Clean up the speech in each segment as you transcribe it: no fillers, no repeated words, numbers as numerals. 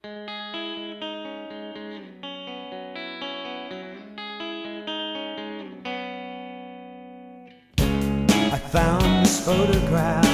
I found this photograph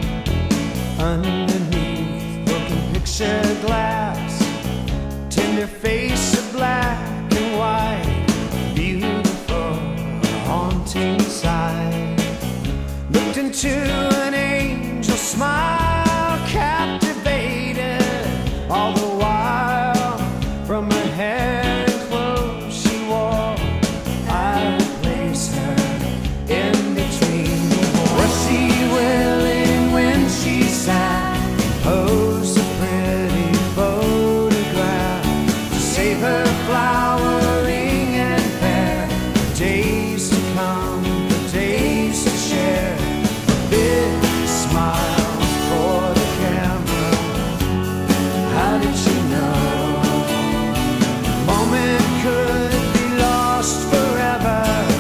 underneath broken picture glass. Tender face of black and white, beautiful, haunting sight. Looked into an angel smile, captivated all the while. From her hair and clothes she wore, I would place her in between. Was she willing when she sat and posed a pretty photograph to save her flowering and fair for days to come, for days to share? A big smile for the camera. How did she know the moment could be lost forever?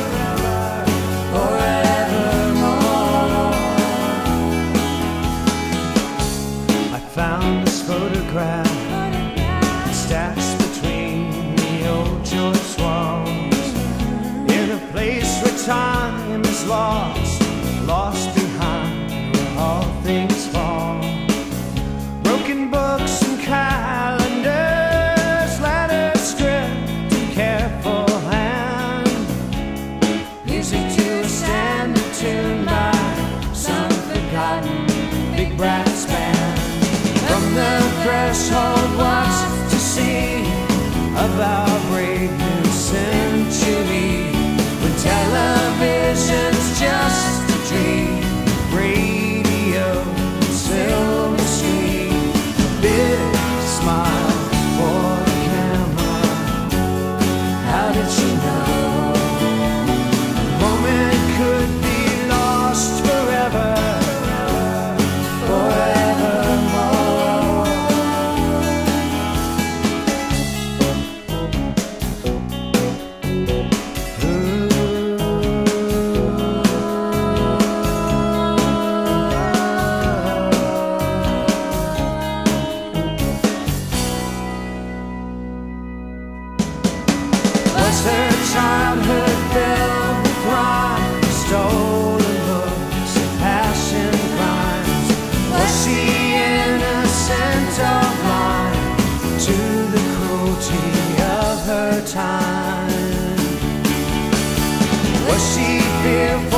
Found this photograph stashed between the old joist walls, in a place where time is lost, lost behind where all things fall. Broken books and calendars, letters script in careful hand, music to a standard tune by some forgotten big brass band. From the threshold, what's to see of our brave new century, when television's just a dream, radio, silver screen. A big smile for the camera. How did she know the moment could be lost forever? Was her childhood filled with crime, stolen books and passion crimes? Was she innocent or blind to the cruelty of her time? Was she fearful